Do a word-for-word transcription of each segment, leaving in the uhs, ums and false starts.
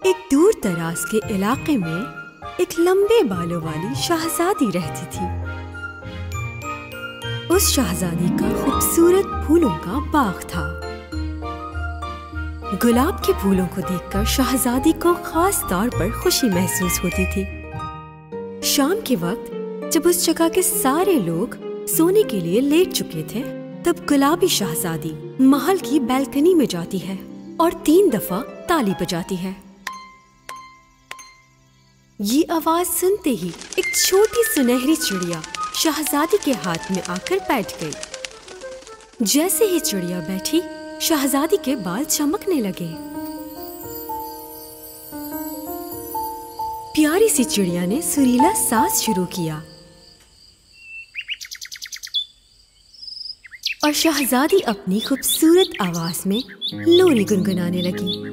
एक दूर दराज के इलाके में एक लंबे बालों वाली शहजादी रहती थी। उस शहजादी का खूबसूरत फूलों का बाग था। गुलाब के फूलों को देखकर शहजादी को खास तौर पर खुशी महसूस होती थी। शाम के वक्त जब उस जगह के सारे लोग सोने के लिए लेट चुके थे, तब गुलाबी शहजादी महल की बालकनी में जाती है और तीन दफा ताली बजाती है। ये आवाज सुनते ही एक छोटी सुनहरी चिड़िया शहजादी के हाथ में आकर बैठ गई। जैसे ही चिड़िया बैठी, शहजादी के बाल चमकने लगे। प्यारी सी चिड़िया ने सुरीला साज शुरू किया और शहजादी अपनी खूबसूरत आवाज में लोरी गुनगुनाने लगी।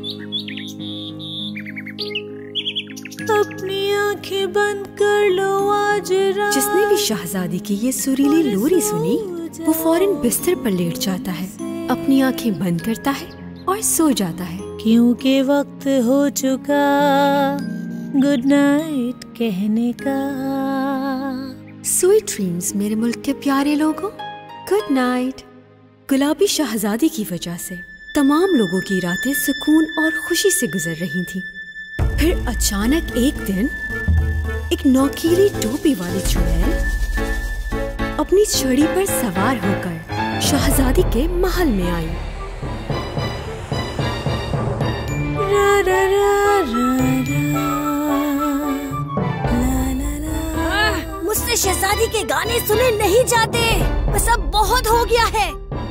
अपनी आंखें बंद कर लो आज रात। जिसने भी शहजादी की ये सुरीली लोरी सुनी, वो फौरन बिस्तर पर लेट जाता है, अपनी आंखें बंद करता है और सो जाता है। क्योंकि वक्त हो चुका गुड नाइट कहने का। स्वीट ड्रीम्स मेरे मुल्क के प्यारे लोगों, गुड नाइट। गुलाबी शहजादी की वजह से तमाम लोगों की रातें सुकून और खुशी से गुजर रही थीं। फिर अचानक एक दिन एक नौकीली टोपी वाली चुड़ैल अपनी छड़ी पर सवार होकर शहजादी के महल में आई। रा रा रा रा रा, ला ला ला। मुझसे शहजादी के गाने सुने नहीं जाते, बस अब बहुत हो गया है।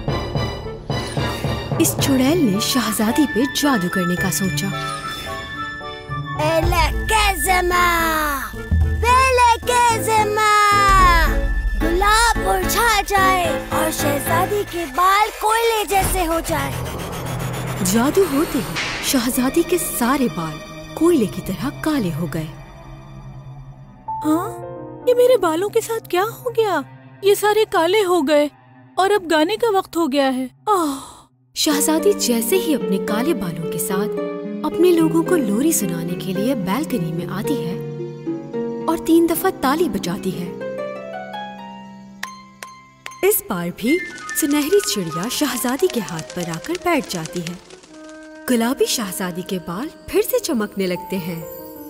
इस चुड़ैल ने शहजादी पे जादू करने का सोचा। गुलाब मुरझा जाए और शहजादी के बाल कोयले जैसे हो जाए। जादू होते ही शहजादी के सारे बाल कोयले की तरह काले हो गए। हाँ, ये मेरे बालों के साथ क्या हो गया? ये सारे काले हो गए और अब गाने का वक्त हो गया है। आह! शहजादी जैसे ही अपने काले बालों के साथ अपने लोगों को लोरी सुनाने के लिए बालकनी में आती है और तीन दफा ताली बजाती है। इस बार भी सुनहरी चिड़िया शहजादी के हाथ पर आकर बैठ जाती है। गुलाबी शहजादी के बाल फिर से चमकने लगते हैं।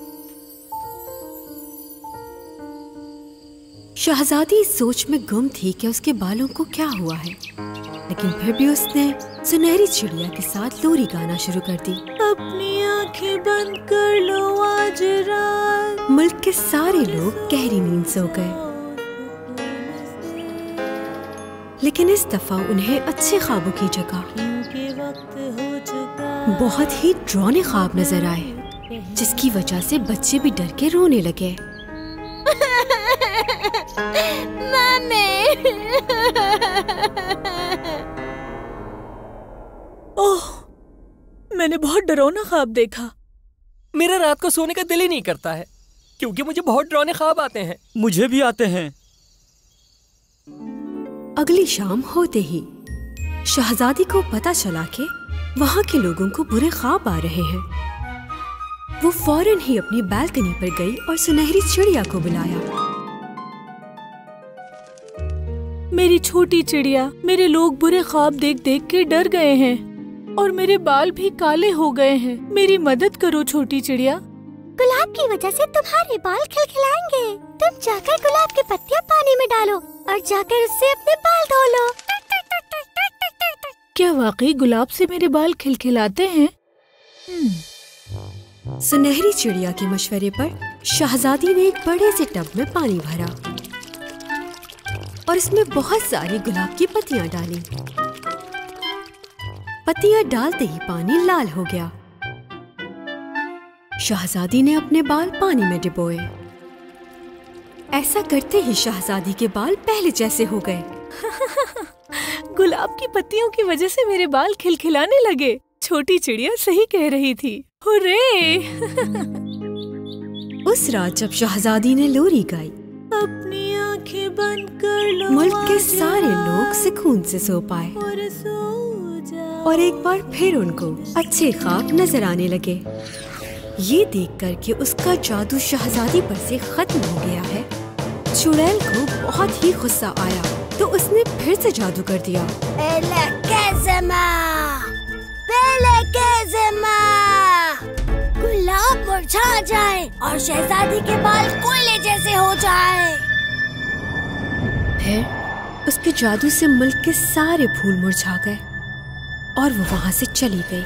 शहजादी इस सोच में गुम थी कि उसके बालों को क्या हुआ है, लेकिन फिर भी उसने सुनहरी चिड़िया के साथ लोरी गाना शुरू कर दी। अपनी आंखें बंद कर लो आज रात। मुल्क के सारे लोग गहरी नींद सो गए, लेकिन इस दफा उन्हें अच्छे ख्वाबों की जगह बहुत ही डरावने ख्वाब नजर आए, जिसकी वजह से बच्चे भी डर के रोने लगे। ओह, मैंने बहुत डरावना ख्वाब देखा। मेरा रात को सोने का दिल ही नहीं करता है, क्योंकि मुझे बहुत डरावने ख्वाब आते हैं। मुझे भी आते हैं। अगली शाम होते ही शहजादी को पता चला कि वहाँ के लोगों को बुरे ख्वाब आ रहे हैं। वो फौरन ही अपनी बालकनी पर गई और सुनहरी चिड़िया को बुलाया। मेरी छोटी चिड़िया, मेरे लोग बुरे ख्वाब देख देख के डर गए हैं और मेरे बाल भी काले हो गए हैं। मेरी मदद करो छोटी चिड़िया। गुलाब की वजह से तुम्हारे बाल खिलखिलाएंगे। तुम जाकर गुलाब की पत्तियां पानी में डालो और जाकर उससे अपने बाल धो लो। क्या वाकई गुलाब से मेरे बाल खिलखिलाते हैं? सुनहरी चिड़िया के मशवरे पर शहजादी ने एक बड़े से टब में पानी भरा और इसमें बहुत सारी गुलाब की पत्तियां डाली। पत्तियां डालते ही पानी लाल हो गया। शहजादी ने अपने बाल पानी में डुबोए। ऐसा करते ही शहजादी के बाल पहले जैसे हो गए। गुलाब की पत्तियों की वजह से मेरे बाल खिलखिलाने लगे। छोटी चिड़िया सही कह रही थी। हुर्रे! उस रात जब शहजादी ने लोरी गाई, अपनी आंखें बंद कर लो। मुल्क के सारे लोग सुकून से सो पाए और सो जाओ। और एक बार फिर उनको अच्छे ख्वाब नजर आने लगे। ये देखकर कि उसका जादू शहजादी पर से खत्म हो गया है, चुड़ैल को बहुत ही गुस्सा आया तो उसने फिर से जादू कर दिया। गुलाब मुरझा जाए और शहजादी के बाल कोयले जैसे हो जाए। फिर उसके जादू से मुल्क के सारे फूल मुरझा गए और वो वहाँ से चली गई।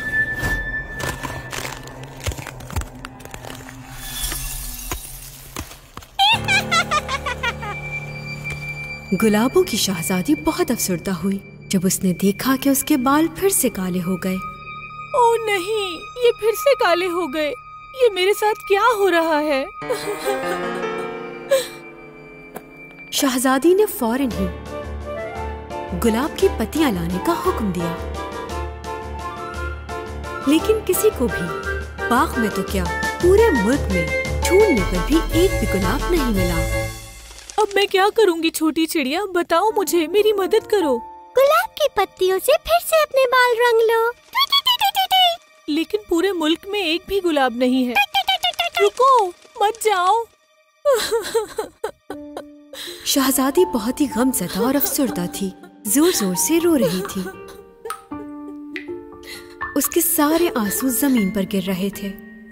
गुलाबों की शहजादी बहुत अफसरदा हुई जब उसने देखा कि उसके बाल फिर से काले हो गए। ओह नहीं, ये फिर से काले हो गए। ये मेरे साथ क्या हो रहा है? शहजादी ने फौरन ही गुलाब की पत्तियां लाने का हुक्म दिया, लेकिन किसी को भी बाग में तो क्या पूरे मुल्क में ढूंढने पर भी एक भी गुलाब नहीं मिला। अब मैं क्या करूंगी छोटी चिड़िया, बताओ मुझे, मेरी मदद करो। गुलाब की पत्तियों से फिर से अपने बाल रंग लो। लेकिन पूरे मुल्क में एक भी गुलाब नहीं है। रुको, मत जाओ। शहजादी बहुत ही गमज़दा और अफसरदा थी, जोर जोर से रो रही थी। उसके सारे आंसू जमीन पर गिर रहे थे।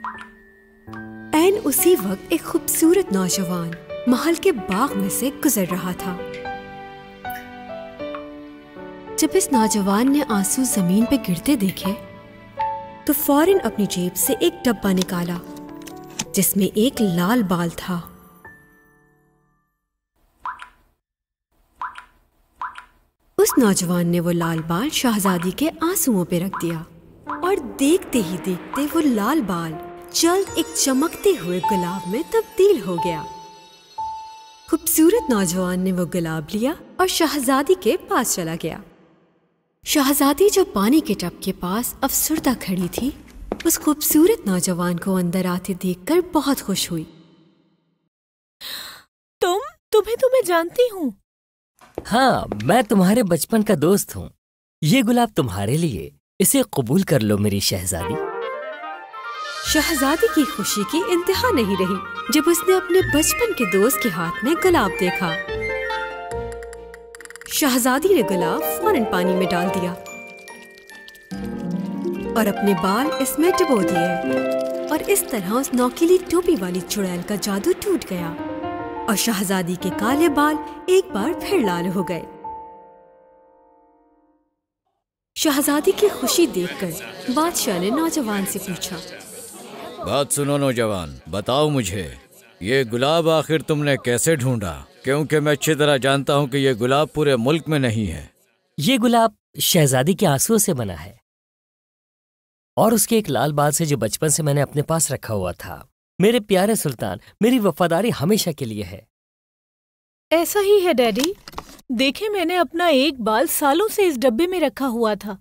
ऐन उसी वक्त एक खूबसूरत नौजवान महल के बाग में से गुजर रहा था। जब इस नौजवान ने आंसू जमीन पे गिरते देखे तो फौरन अपनी जेब से एक डब्बा निकाला जिसमें एक लाल बाल था। उस नौजवान ने वो लाल बाल शहजादी के आंसुओं पे रख दिया और देखते ही देखते वो लाल बाल जल्द एक चमकते हुए गुलाब में तब्दील हो गया। खूबसूरत नौजवान ने वो गुलाब लिया और शहजादी के पास चला गया। शहजादी जब पानी के टब के पास अफसरदा खड़ी थी, उस खूबसूरत नौजवान को अंदर आते देखकर बहुत खुश हुई। तुम तुम्हें तो मैं जानती हूँ। हाँ, मैं तुम्हारे बचपन का दोस्त हूँ। ये गुलाब तुम्हारे लिए, इसे कबूल कर लो मेरी शहजादी। शहजादी की खुशी की इंतहा नहीं रही जब उसने अपने बचपन के दोस्त के हाथ में गुलाब देखा। शहजादी ने गुलाब फौरन पानी में डाल दिया और अपने बाल इसमें डुबो दिए और इस तरह उस नौकीली टोपी वाली चुड़ैल का जादू टूट गया और शहजादी के काले बाल एक बार फिर लाल हो गए। शहजादी की खुशी देखकर बादशाह ने नौजवान से पूछा, बात सुनो नौजवान, बताओ मुझे ये गुलाब आखिर तुमने कैसे ढूंढा? क्योंकि मैं अच्छी तरह जानता हूँ कि ये गुलाब पूरे मुल्क में नहीं है। ये गुलाब शहजादी के आंसुओं से बना है और उसके एक लाल बाल से जो बचपन से मैंने अपने पास रखा हुआ था। मेरे प्यारे सुल्तान, मेरी वफादारी हमेशा के लिए है। ऐसा ही है डैडी। देखे, मैंने अपना एक बाल सालों से इस डब्बे में रखा हुआ था।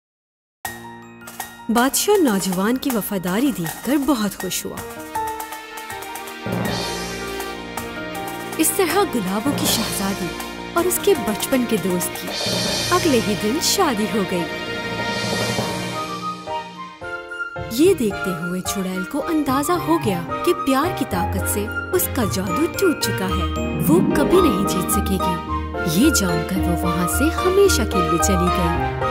बादशाह नौजवान की वफादारी देखकर बहुत खुश हुआ। इस तरह गुलाबों की शहजादी और उसके बचपन के दोस्त की अगले ही दिन शादी हो गई। ये देखते हुए चुड़ैल को अंदाजा हो गया कि प्यार की ताकत से उसका जादू टूट चुका है, वो कभी नहीं जीत सकेगी। ये जानकर वो वहाँ से हमेशा के लिए चली गई।